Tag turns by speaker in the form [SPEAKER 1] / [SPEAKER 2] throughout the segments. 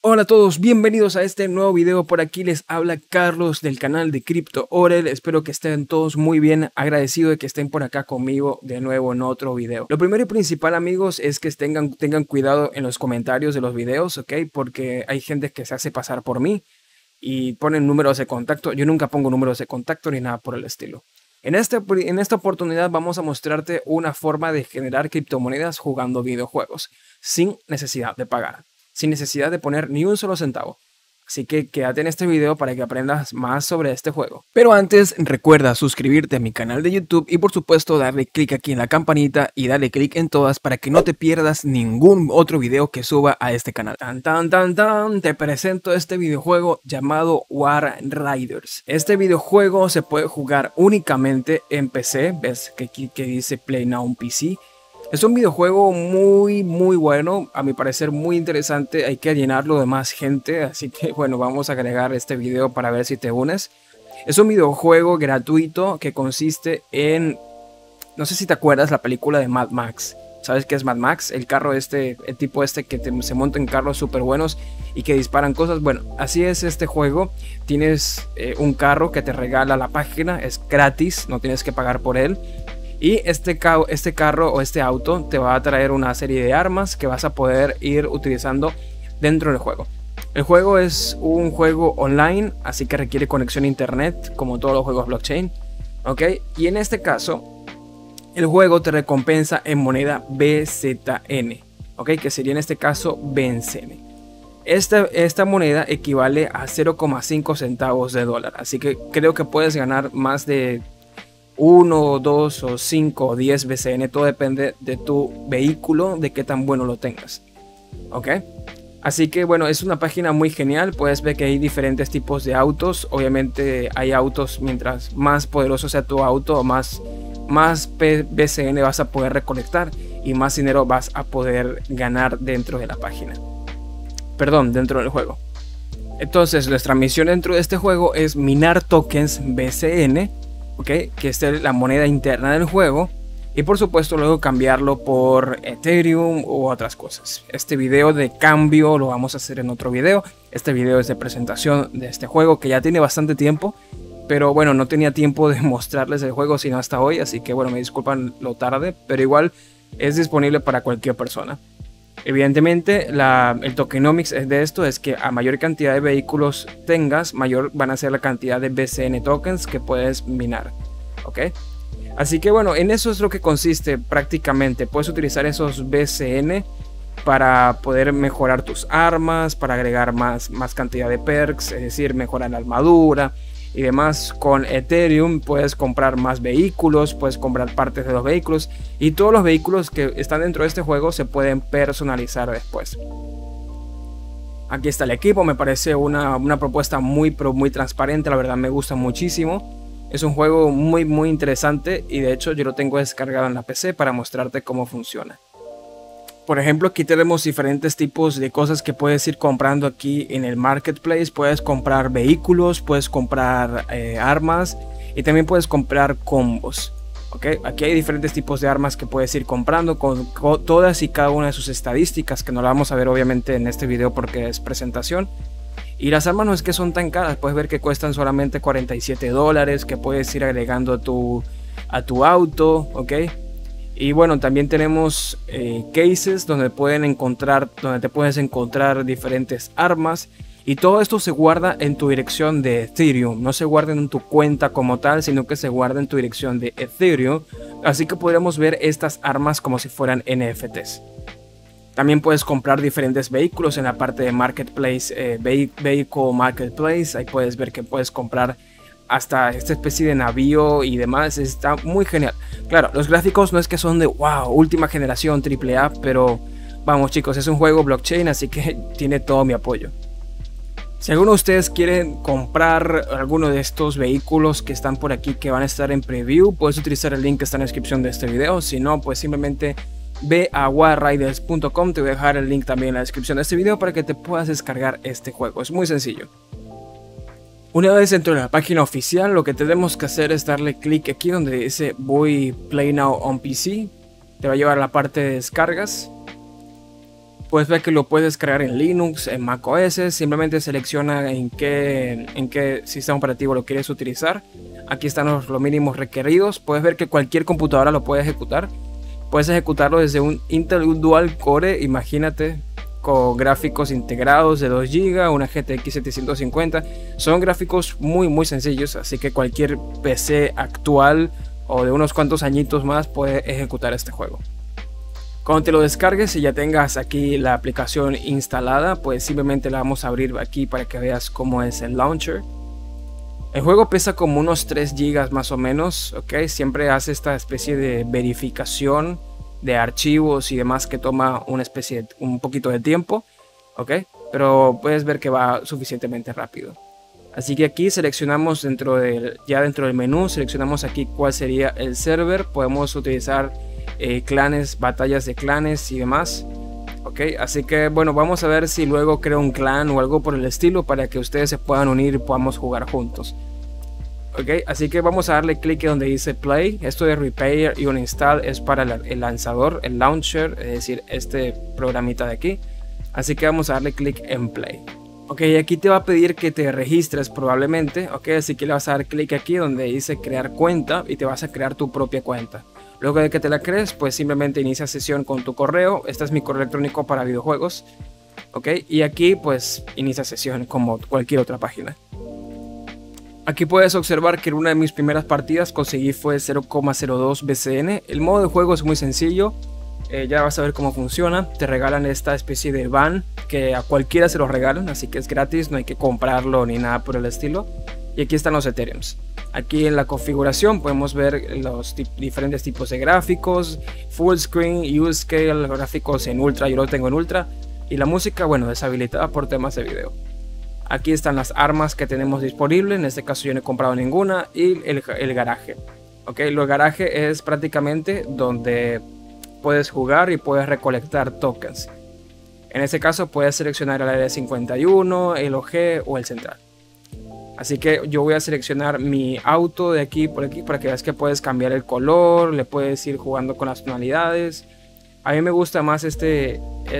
[SPEAKER 1] Hola a todos, bienvenidos a este nuevo video. Por aquí les habla Carlos del canal de CryptoOrel. Espero que estén todos muy bien, agradecido de que estén por acá conmigo de nuevo en otro video. Lo primero y principal, amigos, es que tengan cuidado en los comentarios de los videos, ¿ok? Porque hay gente que se hace pasar por mí y ponen números de contacto. Yo nunca pongo números de contacto ni nada por el estilo. En esta oportunidad vamos a mostrarte una forma de generar criptomonedas jugando videojuegos sin necesidad de pagar, sin necesidad de poner ni un solo centavo. Así que quédate en este video para que aprendas más sobre este juego. Pero antes, recuerda suscribirte a mi canal de YouTube y por supuesto darle clic aquí en la campanita y darle clic en todas para que no te pierdas ningún otro video que suba a este canal. Te presento este videojuego llamado War Riders. Este videojuego se puede jugar únicamente en PC. Ves que aquí que dice Play Now on PC. Es un videojuego muy bueno, a mi parecer muy interesante. Hay que llenarlo de más gente, así que bueno, vamos a agregar este video para ver si te unes. Es un videojuego gratuito que consiste en, no sé si te acuerdas la película de Mad Max. ¿Sabes qué es Mad Max? El carro este, el tipo este que se monta en carros súper buenos y que disparan cosas. Bueno, así es este juego. Tienes un carro que te regala la página, es gratis, no tienes que pagar por él. Y este carro o este auto te va a traer una serie de armas que vas a poder ir utilizando dentro del juego. El juego es un juego online, así que requiere conexión a internet, como todos los juegos blockchain. ¿Ok? Y en este caso, el juego te recompensa en moneda BZN. ¿Ok? Que sería en este caso BNCN. Esta moneda equivale a 0,5 centavos de dólar. Así que creo que puedes ganar más de 1, 2 o 5 o 10 BCN, todo depende de tu vehículo, de qué tan bueno lo tengas. ¿Ok? Así que bueno, es una página muy genial. Puedes ver que hay diferentes tipos de autos. Obviamente hay autos, mientras más poderoso sea tu auto, más BCN vas a poder recolectar y más dinero vas a poder ganar dentro de la página. Perdón, dentro del juego. Entonces nuestra misión dentro de este juego es minar tokens BCN, ¿okay? Que es la moneda interna del juego, y por supuesto luego cambiarlo por Ethereum u otras cosas. Este video de cambio lo vamos a hacer en otro video. Este video es de presentación de este juego que ya tiene bastante tiempo, pero bueno, no tenía tiempo de mostrarles el juego sino hasta hoy, así que bueno, me disculpan lo tarde, pero igual es disponible para cualquier persona. Evidentemente el tokenomics de esto es que a mayor cantidad de vehículos tengas, mayor van a ser la cantidad de BCN tokens que puedes minar. ¿Ok? Así que bueno, en eso es lo que consiste prácticamente. Puedes utilizar esos BCN para poder mejorar tus armas, para agregar más cantidad de perks, es decir, mejorar la armadura y demás. Con Ethereum puedes comprar más vehículos, puedes comprar partes de los vehículos, y todos los vehículos que están dentro de este juego se pueden personalizar después. Aquí está el equipo, me parece una propuesta muy transparente, la verdad me gusta muchísimo. Es un juego muy interesante y de hecho yo lo tengo descargado en la PC para mostrarte cómo funciona. Por ejemplo, aquí tenemos diferentes tipos de cosas que puedes ir comprando aquí en el marketplace. Puedes comprar vehículos, puedes comprar armas y también puedes comprar combos. ¿Okay? Aquí hay diferentes tipos de armas que puedes ir comprando con todas y cada una de sus estadísticas, que no la vamos a ver obviamente en este video porque es presentación. Y las armas no es que son tan caras, puedes ver que cuestan solamente $47, que puedes ir agregando a tu auto, ¿ok? Y bueno, también tenemos cases donde te puedes encontrar diferentes armas. Y todo esto se guarda en tu dirección de Ethereum. No se guarda en tu cuenta como tal, sino que se guarda en tu dirección de Ethereum. Así que podremos ver estas armas como si fueran NFTs. También puedes comprar diferentes vehículos en la parte de Marketplace, Vehicle Marketplace. Ahí puedes ver que puedes comprar hasta esta especie de navío y demás. Está muy genial. Claro, los gráficos no es que son de wow, última generación AAA, pero vamos chicos, es un juego blockchain, así que tiene todo mi apoyo. Si alguno de ustedes quieren comprar alguno de estos vehículos que están por aquí, que van a estar en preview, puedes utilizar el link que está en la descripción de este video. Si no, pues simplemente ve a warriders.com, te voy a dejar el link también en la descripción de este video para que te puedas descargar este juego. Es muy sencillo. Una vez dentro de la página oficial, lo que tenemos que hacer es darle clic aquí donde dice voy Play Now on PC. Te va a llevar a la parte de descargas. Puedes ver que lo puedes descargar en Linux, en macOS, simplemente selecciona en qué sistema operativo lo quieres utilizar. Aquí están los mínimos requeridos. Puedes ver que cualquier computadora lo puede ejecutar. Puedes ejecutarlo desde un Intel Dual Core, imagínate, con gráficos integrados de 2 GB, una GTX 750. Son gráficos muy sencillos, así que cualquier PC actual o de unos cuantos añitos más puede ejecutar este juego. Cuando te lo descargues y ya tengas aquí la aplicación instalada, pues simplemente la vamos a abrir aquí para que veas cómo es el launcher. El juego pesa como unos 3 GB más o menos, ¿ok? Siempre hace esta especie de verificación de archivos y demás que toma un poquito de tiempo, ¿ok? Pero puedes ver que va suficientemente rápido. Así que aquí seleccionamos dentro del menú, seleccionamos aquí cuál sería el server. Podemos utilizar clanes, batallas de clanes y demás. Ok, así que bueno, vamos a ver si luego creo un clan o algo por el estilo para que ustedes se puedan unir y podamos jugar juntos. Ok, así que vamos a darle clic donde dice play. Esto de repair y uninstall es para el lanzador, el launcher, es decir, este programita de aquí. Así que vamos a darle clic en play. Ok, aquí te va a pedir que te registres probablemente. Ok, así que le vas a dar clic aquí donde dice crear cuenta y te vas a crear tu propia cuenta. Luego de que te la crees, pues simplemente inicia sesión con tu correo. Este es mi correo electrónico para videojuegos. Ok, y aquí pues inicia sesión como cualquier otra página. Aquí puedes observar que en una de mis primeras partidas conseguí fue 0,02 BCN. El modo de juego es muy sencillo. Ya vas a ver cómo funciona. Te regalan esta especie de van que a cualquiera se lo regalan, así que es gratis, no hay que comprarlo ni nada por el estilo. Y aquí están los Ethereums. Aquí en la configuración podemos ver los diferentes tipos de gráficos, full screen, U-Scale, gráficos en ultra, yo lo tengo en ultra. Y la música, bueno, deshabilitada por temas de video. Aquí están las armas que tenemos disponibles, en este caso yo no he comprado ninguna. Y el garaje. Ok, el garaje es prácticamente donde puedes jugar y puedes recolectar tokens. En este caso puedes seleccionar el área 51, el OG o el central. Así que yo voy a seleccionar mi auto de aquí por aquí para que veas que puedes cambiar el color, le puedes ir jugando con las tonalidades. A mí me gusta más este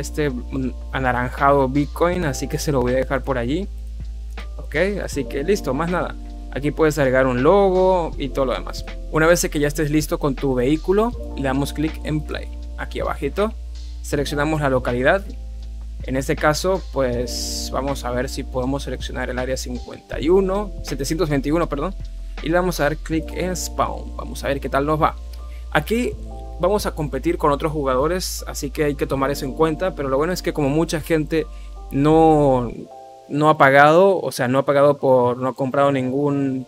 [SPEAKER 1] anaranjado Bitcoin, así que se lo voy a dejar por allí. Ok, así que listo, más nada. Aquí puedes agregar un logo y todo lo demás. Una vez que ya estés listo con tu vehículo, le damos clic en play. Aquí abajito, seleccionamos la localidad. En este caso, pues vamos a ver si podemos seleccionar el área 721, perdón. Y le vamos a dar clic en Spawn. Vamos a ver qué tal nos va. Aquí vamos a competir con otros jugadores, así que hay que tomar eso en cuenta. Pero lo bueno es que como mucha gente no ha pagado, o sea, no ha comprado ningún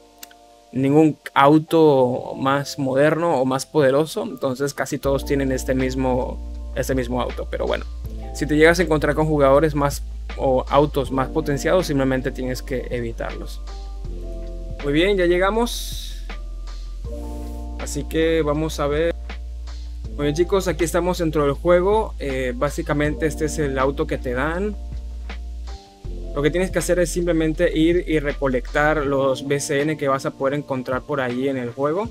[SPEAKER 1] auto más moderno o más poderoso, entonces casi todos tienen este mismo auto. Pero bueno, si te llegas a encontrar con jugadores más o autos más potenciados, simplemente tienes que evitarlos. Muy bien, ya llegamos. Así que vamos a ver. Muy bien, chicos, aquí estamos dentro del juego. Básicamente este es el auto que te dan. Lo que tienes que hacer es simplemente ir y recolectar los BCN que vas a poder encontrar por ahí en el juego.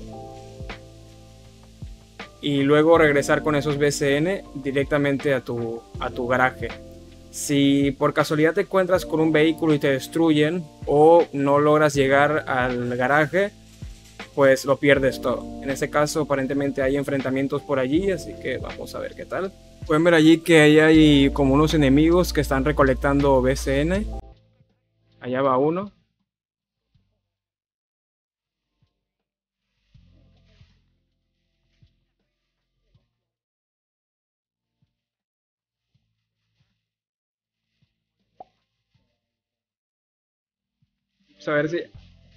[SPEAKER 1] Y luego regresar con esos BCN directamente a tu garaje. Si por casualidad te encuentras con un vehículo y te destruyen o no logras llegar al garaje, pues lo pierdes todo. En este caso aparentemente hay enfrentamientos por allí, así que vamos a ver qué tal. Pueden ver allí que ahí hay como unos enemigos que están recolectando BCN. Allá va uno. Vamos a ver si...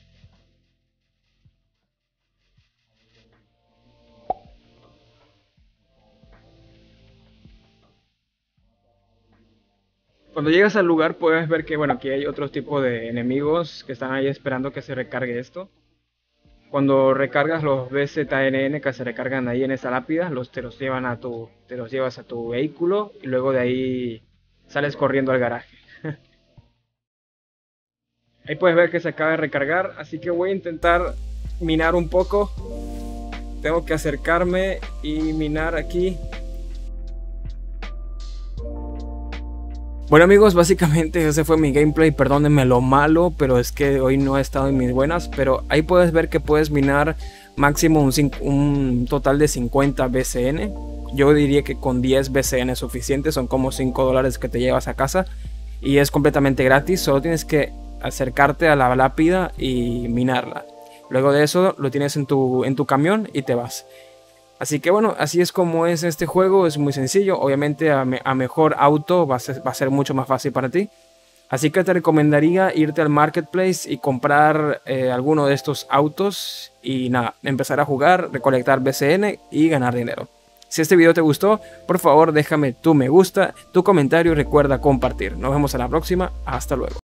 [SPEAKER 1] Cuando llegas al lugar puedes ver que, bueno, aquí hay otro tipo de enemigos que están ahí esperando que se recargue esto. Cuando recargas los BZNN que se recargan ahí en esa lápida, te los llevas a tu vehículo y luego de ahí sales corriendo al garaje. Ahí puedes ver que se acaba de recargar, así que voy a intentar minar un poco. Tengo que acercarme y minar aquí. Bueno amigos, básicamente ese fue mi gameplay, perdónenme lo malo, pero es que hoy no he estado en mis buenas, pero ahí puedes ver que puedes minar máximo un total de 50 BCN. Yo diría que con 10 BCN es suficiente, son como $5 que te llevas a casa y es completamente gratis, solo tienes que acercarte a la lápida y minarla. Luego de eso lo tienes en tu camión y te vas. Así que bueno, así es como es este juego, es muy sencillo, obviamente a mejor auto va a ser mucho más fácil para ti. Así que te recomendaría irte al marketplace y comprar alguno de estos autos y nada, empezar a jugar, recolectar BCN y ganar dinero. Si este video te gustó, por favor déjame tu me gusta, tu comentario y recuerda compartir. Nos vemos en la próxima, hasta luego.